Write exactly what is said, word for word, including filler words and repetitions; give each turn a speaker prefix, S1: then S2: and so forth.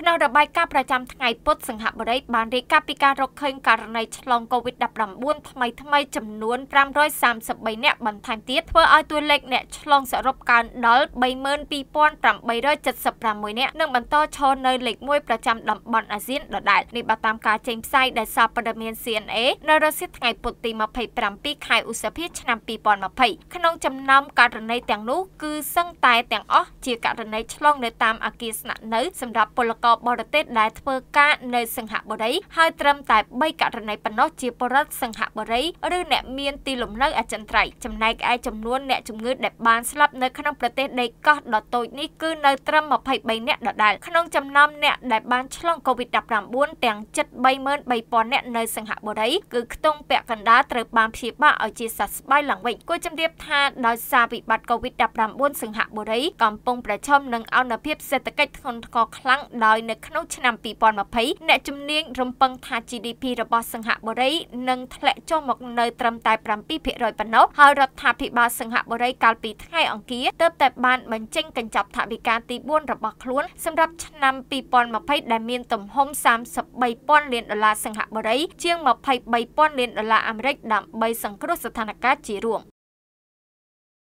S1: ក្នុងរបាយការណ៍ប្រចាំថ្ងៃពុទ្ធសង្ហបុរីបានរាយការណ៍ពីការរកឃើញករណីឆ្លងកូវីដ -ដប់ប្រាំបួន ថ្មីថ្មីចំនួនប្រាំរយសាមសិបបីនាក់បន្ថែមទៀតធ្វើឲ្យតួលេខអ្នកឆ្លងសរុបកើនដល់ បីម៉ឺនពីរពាន់ប្រាំបីរយចិតសិបប្រាំមួយនាក់និងបន្តឈរនៅលេខមួយប្រចាំតំបន់អាស៊ានដដែលនេះបើតាមការចេញផ្សាយដោយសារព័ត៌មាន ซี เอ็น เอ នៅរសៀលថ្ងៃពុធទីម្ភៃប្រាំពីរខែឧសភាឆ្នាំពីរពាន់ម្ភៃក្នុងចំណោមករណីទាំងនោះគឺសឹងតែទាំងអស់ជាករណីឆ្លងនៅតាមអគារស្នាក់នៅសម្រាប់ពលករបរទេសដែលធ្វើការនៅសង្ហបុរីហើយត្រឹមតែបីករណីប៉ុណ្ណោះជាពលរដ្ឋសង្ហបុរីឬអ្នកមានទីលំនៅអចិន្ត្រៃយ៍ចំណែកឯចំនួនអ្នកជំងឺដែលបានស្លាប់នៅក្នុងប្រទេសដីកោះដ៏តូចនេះគឺនៅត្រឹមម្ភៃបីនាក់ដដែលក្នុងចំណោមអ្នកដែលបានឆ្លងកូវីដ -ដប់ប្រាំបួន ទាំងជិតបីម៉ឺនបីពាន់នាក់នៅសង្ហបុរីគឺខ្ទង់ពាក់កណ្ដាលត្រូវបានព្យាបាលឲ្យជាសះស្បើយឡើងវិញគួរជម្រាបថាដោយសារវិបត្តិកូវីដ -ដប់ប្រាំបួន សង្ហបុរីកំពុងប្រឈមនឹងអនុភាពសេដ្ឋកិច្ចធ្ងន់ធ្ងរខ្លាំងដោយនៅក្នុងឆ្នាំពីរពាន់ម្ភៃអ្នកជំនាញរំពឹងថា ជី ឌី ភី របស់សង្ហបុរីនឹងធ្លាក់ចុះមកនៅត្រឹមតែប្រាំពីរភាគរយប៉ុណ្ណោះហើយរដ្ឋាភិបាលសង្ហបុរីកាលពីថ្ងៃអង្គារទើបតែបានបញ្ចេញកញ្ចប់ថវិកាទីបួនរបស់ខ្លួនសម្រាប់ឆ្នាំពីរពាន់ម្ភៃដែលមានទំហំសាមសិបបីពាន់លានដុល្លារសង្ហបុរីជាងម្ភៃបីពាន់លានដុល្លារអាមេរិកដើម្បីសង្គ្រោះស្ថានភាពជារួម